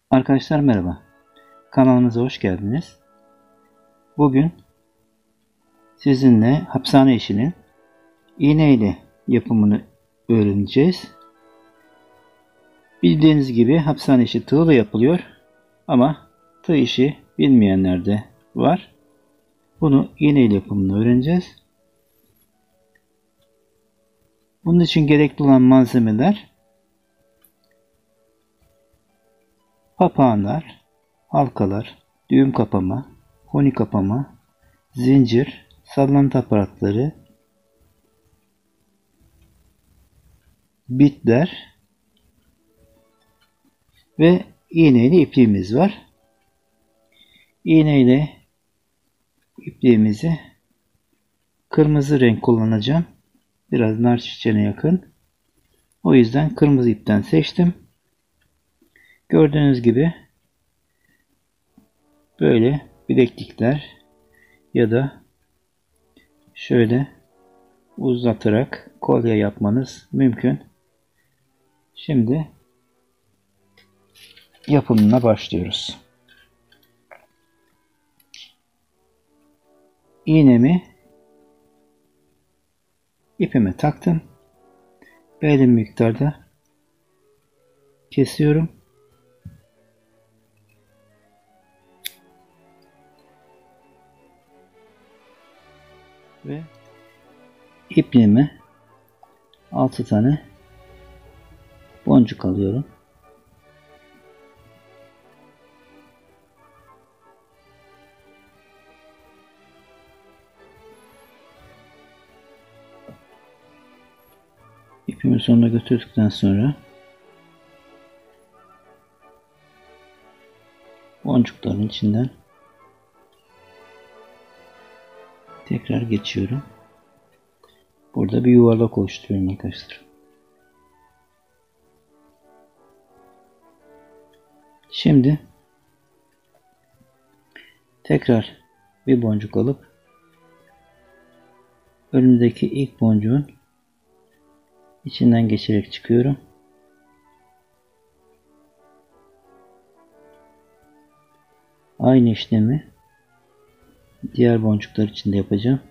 Arkadaşlar merhaba. Kanalımıza hoş geldiniz. Bugün sizinle hapishane işinin iğne ile yapımını öğreneceğiz. Bildiğiniz gibi hapishane işi tığla yapılıyor ama tığ işi bilmeyenler de var. Bunu iğne ile yapımını öğreneceğiz. Bunun için gerekli olan malzemeler papağanlar, halkalar, düğüm kapama, koni kapama, zincir, sallantı aparatları, bitler ve iğneyle ipliğimiz var. İğneyle ipliğimizi kırmızı renk kullanacağım. Biraz nar çiçeğine yakın. O yüzden kırmızı ipten seçtim. Gördüğünüz gibi böyle bileklikler ya da şöyle uzatarak kolye yapmanız mümkün. Şimdi yapımına başlıyoruz. İğnemi ipime taktım. Belli miktarda kesiyorum. Ve ipliğime 6 tane boncuk alıyorum. İpimi sonuna götürdükten sonra boncukların içinden tekrar geçiyorum. Burada bir yuvarlak oluşturuyorum arkadaşlar. Şimdi tekrar bir boncuk alıp önümdeki ilk boncuğun içinden geçerek çıkıyorum. Aynı işlemi diğer boncuklar için de yapacağım.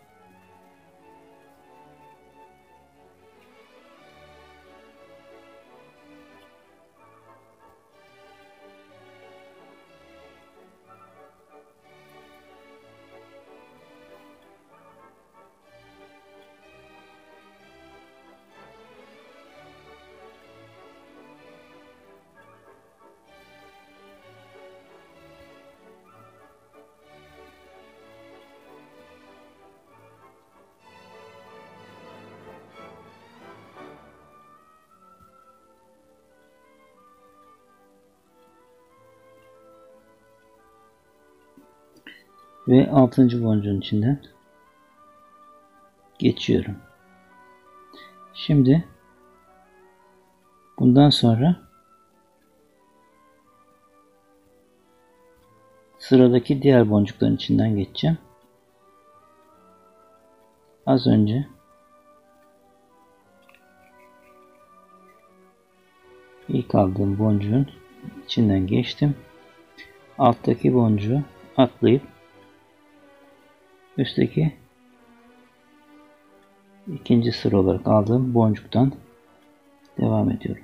Ve 6. boncuğun içinden geçiyorum. Şimdi bundan sonra sıradaki diğer boncukların içinden geçeceğim. Az önce ilk aldığım boncuğun içinden geçtim. Alttaki boncuğu atlayıp üstteki ikinci sıra olarak aldığım boncuktan devam ediyorum.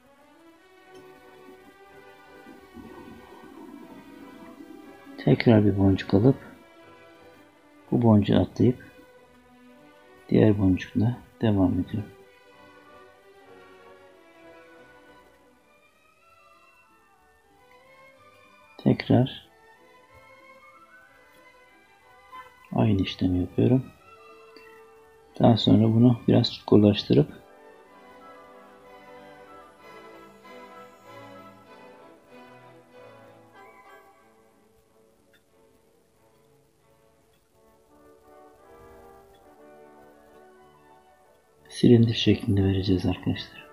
Tekrar bir boncuk alıp bu boncuğu atlayıp diğer boncukla devam ediyorum. Tekrar aynı işlemi yapıyorum. Daha sonra bunu biraz çukurlaştırıp silindir şeklinde vereceğiz arkadaşlar.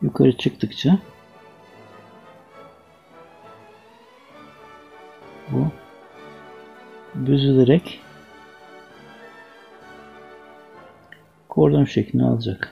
yukarı çıktıkça bu büzülerek kordon şeklini alacak.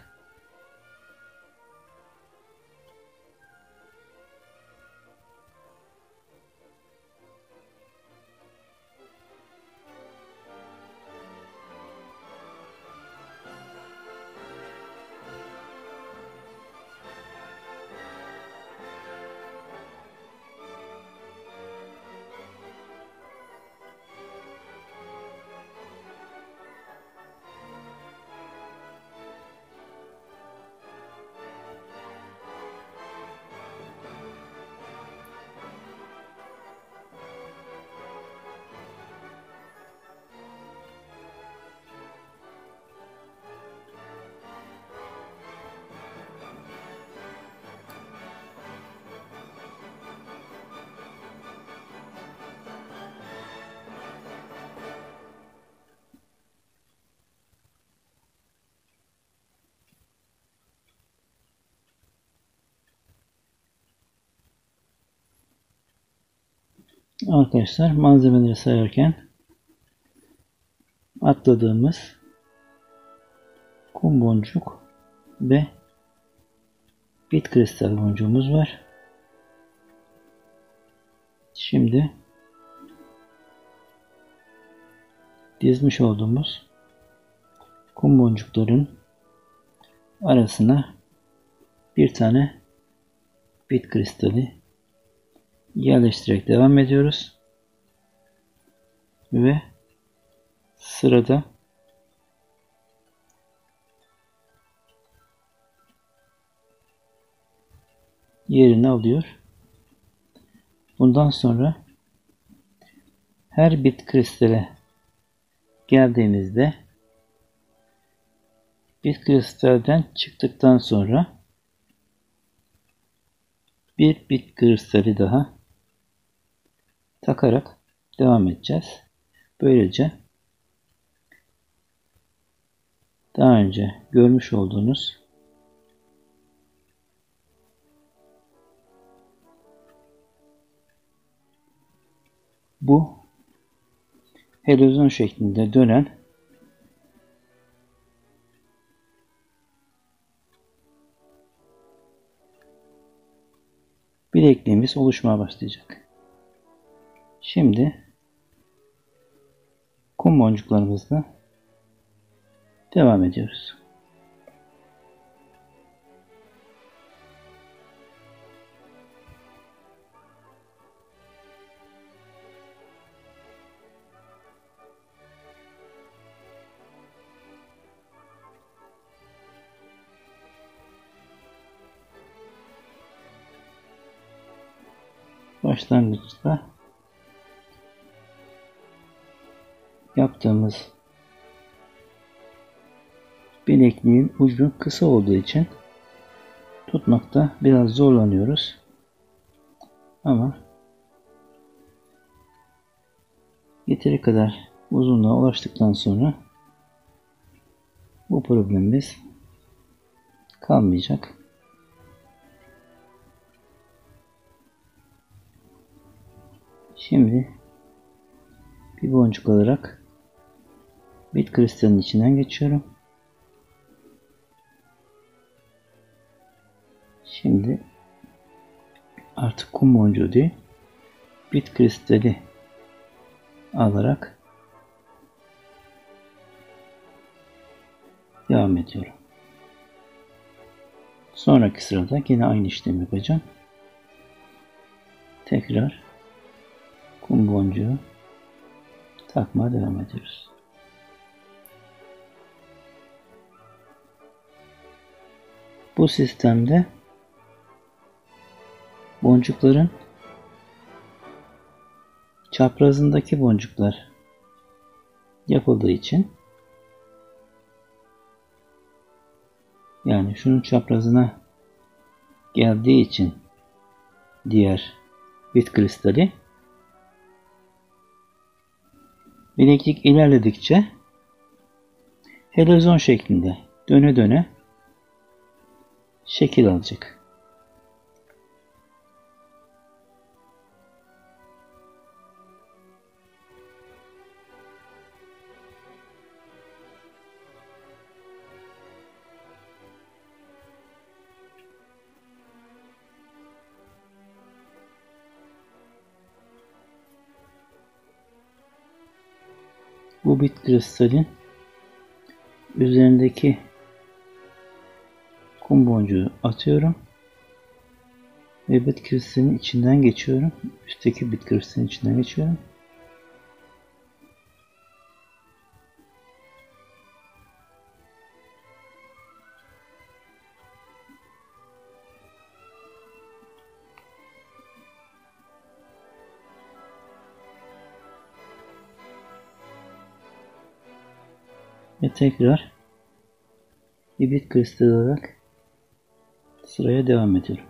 Arkadaşlar, malzemeleri sayarken atladığımız kum boncuk ve bit kristal boncuğumuz var. Şimdi dizmiş olduğumuz kum boncukların arasına bir tane bit kristali yerleştirerek devam ediyoruz. Ve sırada yerini alıyor. Bundan sonra her bit kristale geldiğimizde bit kristalden çıktıktan sonra bir bit kristali daha takarak devam edeceğiz. Böylece daha önce görmüş olduğunuz bu helezon şeklinde dönen bilekliğimiz oluşmaya başlayacak. Şimdi kum boncuklarımızla devam ediyoruz. Başlangıçta yaptığımız bilekliğin ucu kısa olduğu için tutmakta biraz zorlanıyoruz. Ama yeteri kadar uzunluğa ulaştıktan sonra bu problemimiz kalmayacak. Şimdi bir boncuk alarak bit kristalin içinden geçiyorum. Şimdi artık kum boncuğu değil, bit kristali alarak devam ediyorum. Sonraki sırada yine aynı işlemi yapacağım. Tekrar kum boncuğu takmaya devam ediyoruz. Bu sistemde boncukların çaprazındaki boncuklar yapıldığı için, yani şunun çaprazına geldiği için diğer bit kristali, bileklik ilerledikçe helezon şeklinde döne döne şekil alacak. Bu bit kristalin üzerindeki kum boncuğu atıyorum ve bit kristalin içinden geçiyorum. Üstteki bit kristalin içinden geçiyorum. Ve tekrar bir bit kristal olarak sıraya devam ediyorum.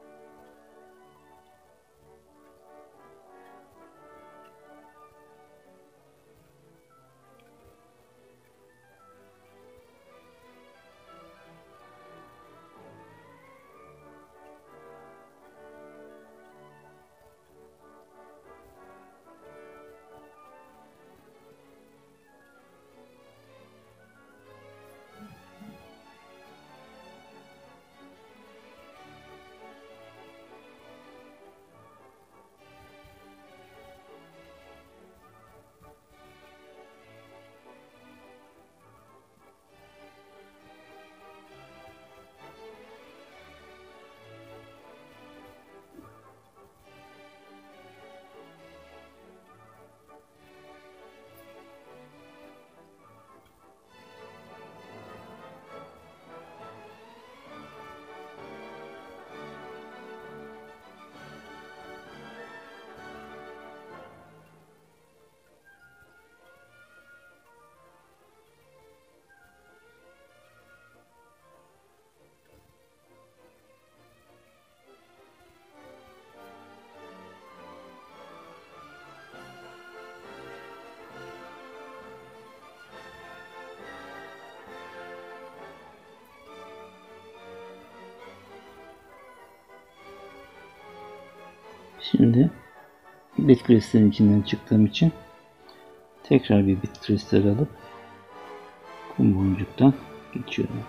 Şimdi bit kristalin içinden çıktığım için tekrar bir bit kristal alıp kum boncuktan geçiyorum.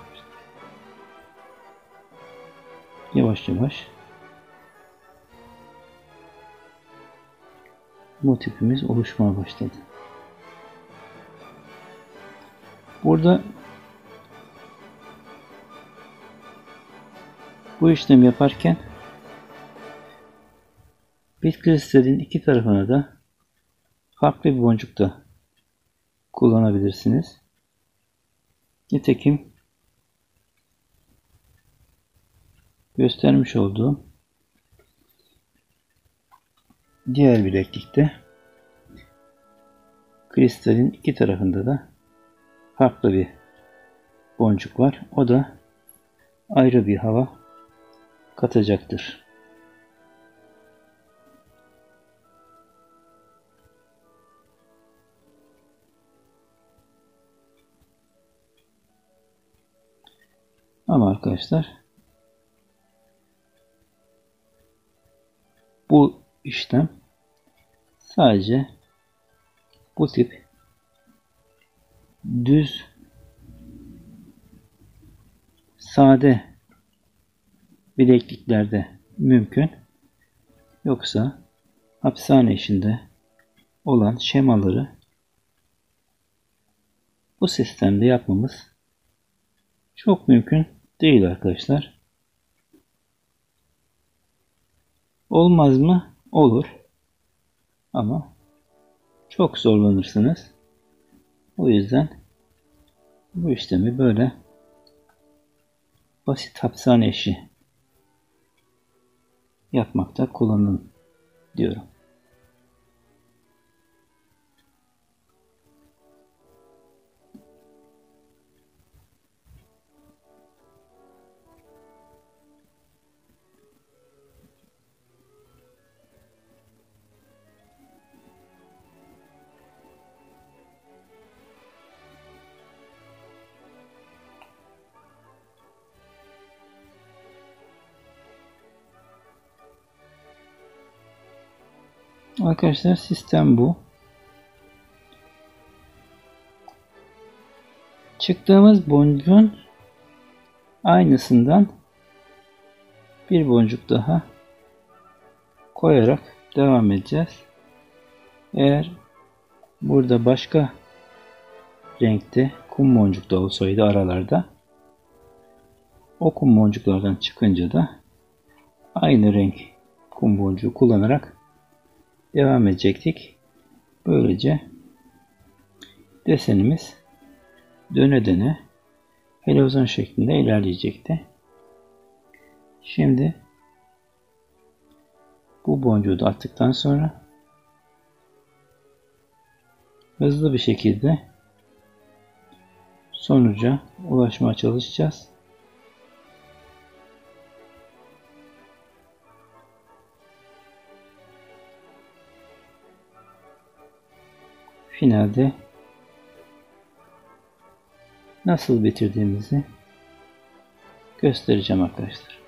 Yavaş yavaş motifimiz oluşmaya başladı. Burada bu işlemi yaparken bit kristalin iki tarafına da farklı bir boncuk da kullanabilirsiniz. Nitekim göstermiş olduğum diğer bileklikte kristalin iki tarafında da farklı bir boncuk var. O da ayrı bir hava katacaktır. Ama arkadaşlar bu işlem sadece bu tip düz sade bilekliklerde mümkün. Yoksa hapishane işinde olan şemaları bu sistemde yapmamız çok mümkün değil arkadaşlar. Olmaz mı? Olur. Ama çok zorlanırsınız. O yüzden bu işlemi böyle basit hapishane işi yapmakta kullanın diyorum. Arkadaşlar sistem bu. Çıktığımız boncuğun aynısından bir boncuk daha koyarak devam edeceğiz. Eğer burada başka renkte kum boncuk da olsaydı aralarda, o kum boncuklardan çıkınca da aynı renk kum boncuğu kullanarak devam edecektik. Böylece desenimiz döne döne helezon şeklinde ilerleyecekti. Şimdi bu boncuğu da attıktan sonra hızlı bir şekilde sonuca ulaşmaya çalışacağız. Finalde nasıl bitirdiğimizi göstereceğim arkadaşlar.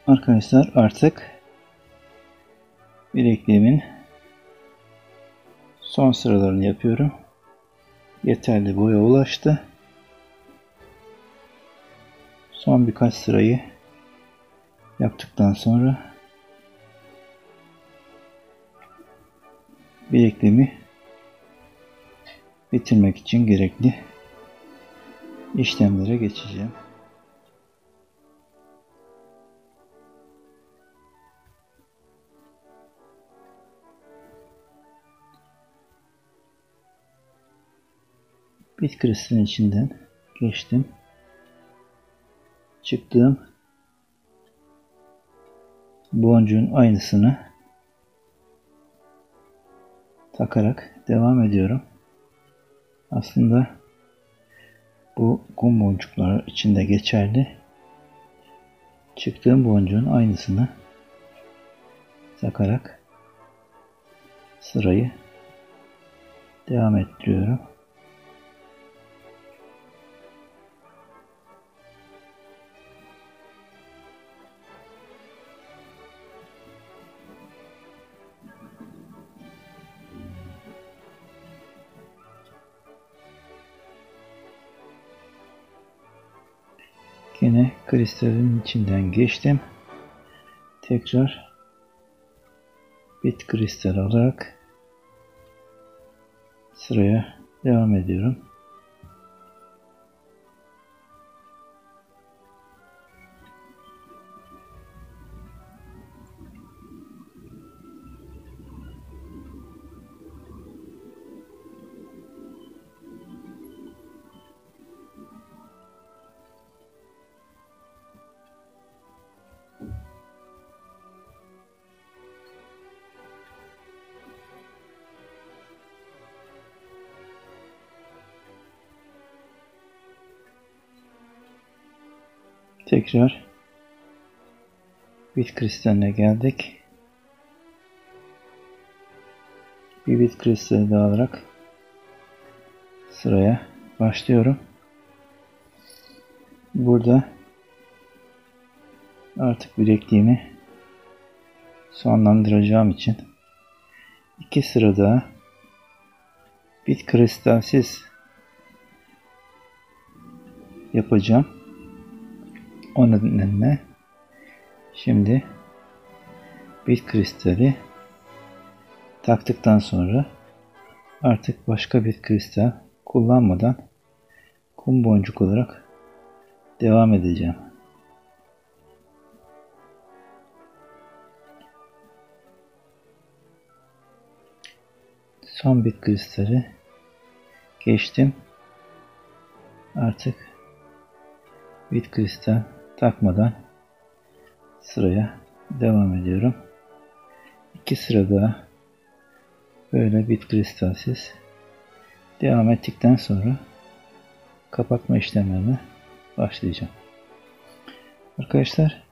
Arkadaşlar artık bilekliğimin son sıralarını yapıyorum. Yeterli boya ulaştı. Son birkaç sırayı yaptıktan sonra bilekliğimi bitirmek için gerekli işlemlere geçeceğim. Bit kristalin içinden geçtim. Çıktığım boncuğun aynısını takarak devam ediyorum. Aslında bu kum boncukları içinde geçerli. Çıktığım boncuğun aynısını takarak sırayı devam ettiriyorum. Yine kristalin içinden geçtim. Tekrar bit kristal alarak sıraya devam ediyorum. Tekrar bit kristaline geldik. Bir bit kristali daha alarak sıraya başlıyorum. Burada artık bilekliğimi sonlandıracağım için 2 sıra daha bit kristalsiz yapacağım. O nedenle şimdi bit kristali taktıktan sonra artık başka bir kristal kullanmadan kum boncuk olarak devam edeceğim. Son bit kristali geçtim. Artık bit kristal takmadan sıraya devam ediyorum. 2 sıra daha böyle bit kristalsiz devam ettikten sonra kapatma işlemlerine başlayacağım. Arkadaşlar,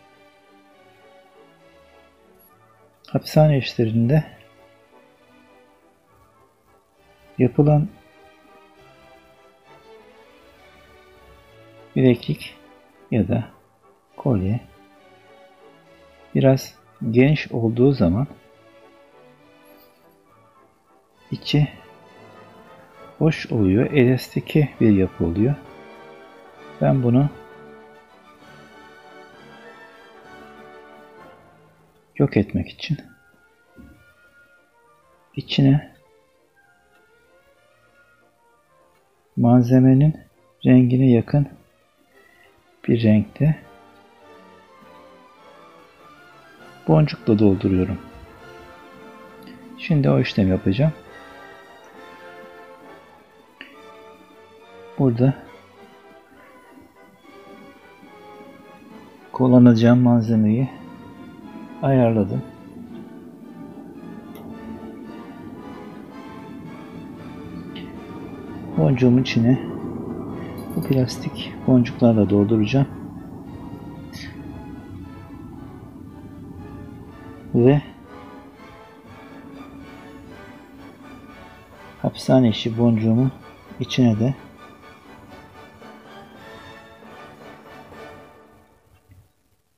hapishane işlerinde yapılan bileklik ya da kolye biraz geniş olduğu zaman içi boş oluyor. Elastiki bir yapı oluyor. Ben bunu yok etmek için içine malzemenin rengine yakın bir renkte boncukla dolduruyorum. Şimdi o işlemi yapacağım. Burada kullanacağım malzemeyi ayarladım. Boncuğumun içine bu plastik boncuklarla dolduracağım. Ve hapishane işi boncuğumun içine de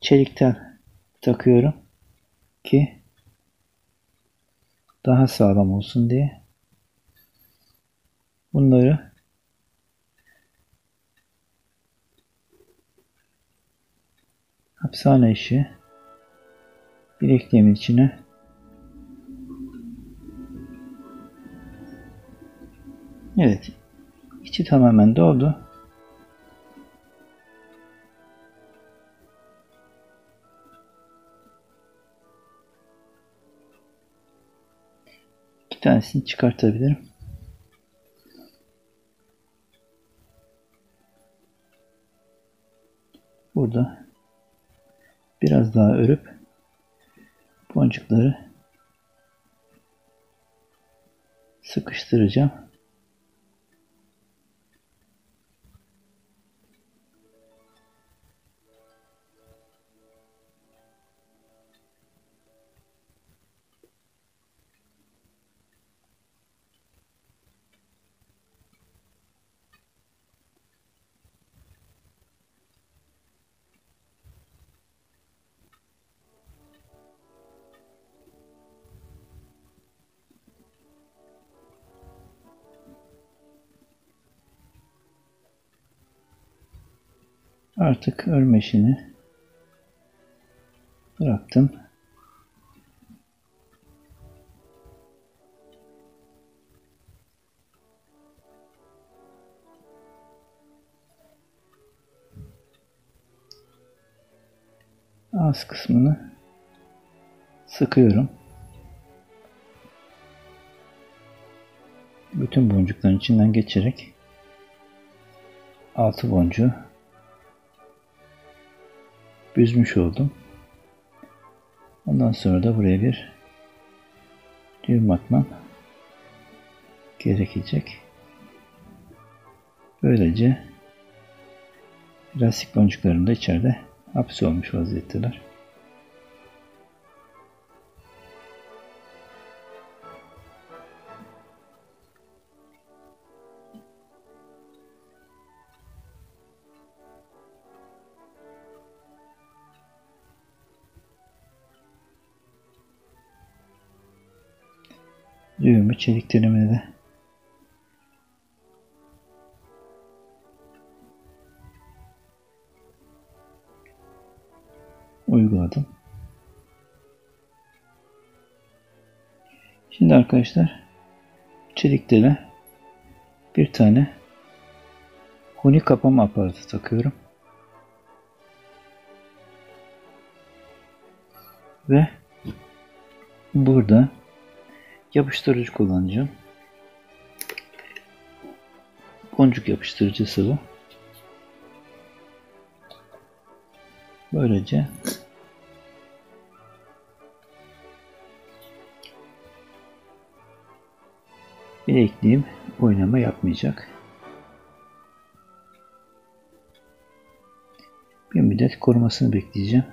çelikten takıyorum ki daha sağlam olsun diye. Bunları hapishane işi bilekliğimin içine evet, içi tamamen doldu. İki tanesini çıkartabilirim. Burada biraz daha örüp boncukları sıkıştıracağım. Artık örme işini bıraktım. Ağız kısmını sıkıyorum. Bütün boncukların içinden geçerek 6 boncuğu büzmüş oldum. Ondan sonra da buraya bir düğüm atmam gerekecek. Böylece lastik boncuklarım da içeride hapsolmuş vaziyetteler. Düğümü çelik telimine de uyguladım. Şimdi arkadaşlar çelik tele bir tane huni kapama aparatı takıyorum. Ve burada yapıştırıcı kullanacağım. Boncuk yapıştırıcısı bu. Böylece bilekliğim oynama yapmayacak. Bir müddet korumasını bekleyeceğim.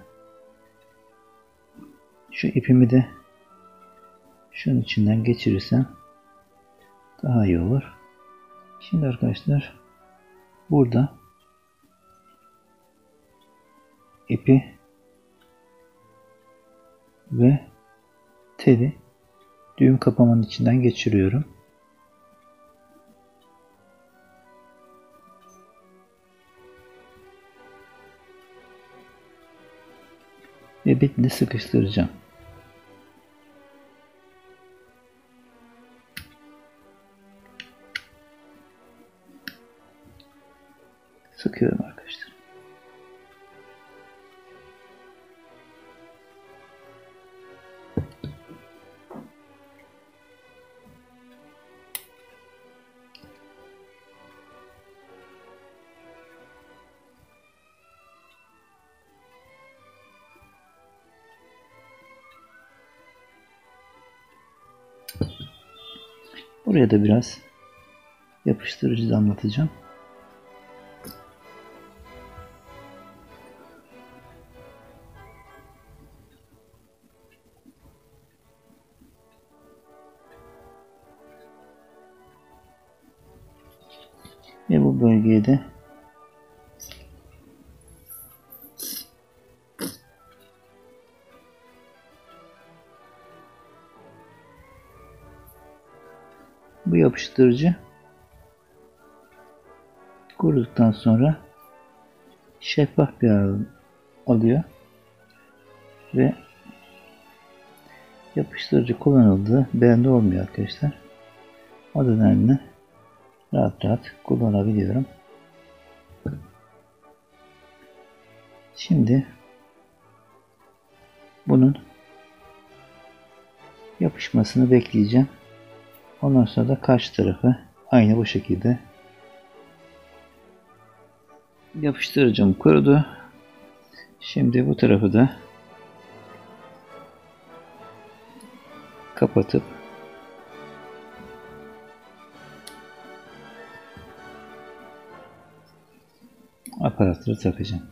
Şu ipimi de şunun içinden geçirirsem daha iyi olur. Şimdi arkadaşlar burada ipi ve teli düğüm kapamanın içinden geçiriyorum. Ve bitli sıkıştıracağım. Sıkıyorum arkadaşlar. Buraya da biraz yapıştırıcı damlatacağım. Ve bu bölgeye de yapıştırıcı kuruduktan sonra şeffaf bir hal alıyor ve yapıştırıcı kullanıldığı belli olmuyor arkadaşlar. O nedenle rahat rahat kullanabiliyorum. Şimdi bunun yapışmasını bekleyeceğim. Ondan sonra da karşı tarafı aynı bu şekilde yapıştırıcım kurudu. Şimdi bu tarafı da kapatıp aparatları takacağım.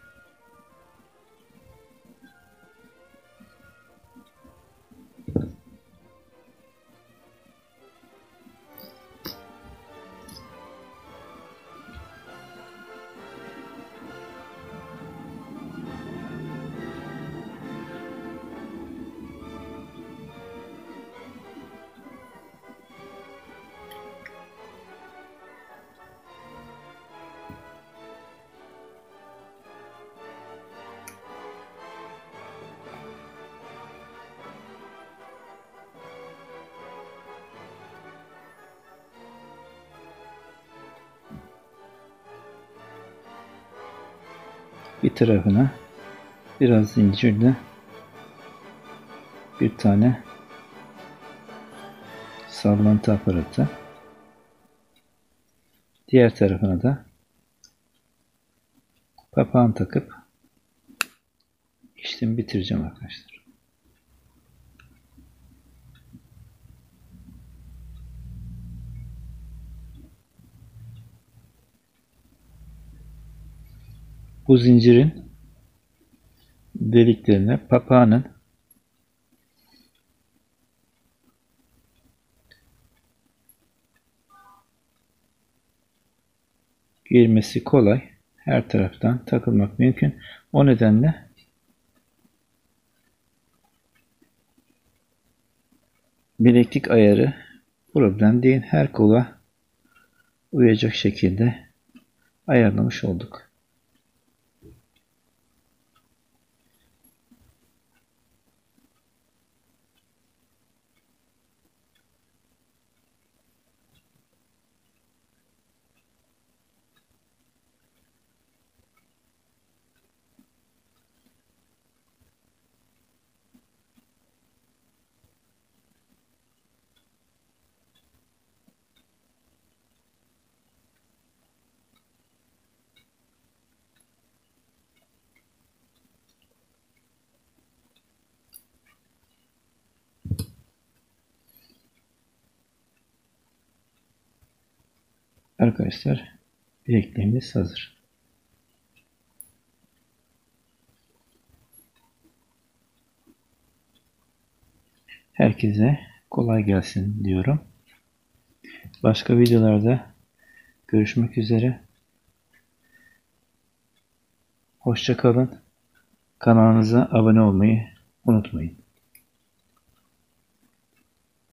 Bir tarafına biraz zincirle bir tane sallantı aparatı, diğer tarafına da papağan takıp işlemi bitireceğim arkadaşlar. Bu zincirin deliklerine papağanın girmesi kolay. Her taraftan takılmak mümkün. O nedenle bileklik ayarı problem değil. Her kola uyacak şekilde ayarlamış olduk. Arkadaşlar, bilekliğimiz hazır. Herkese kolay gelsin diyorum. Başka videolarda görüşmek üzere. Hoşça kalın. Kanalımıza abone olmayı unutmayın.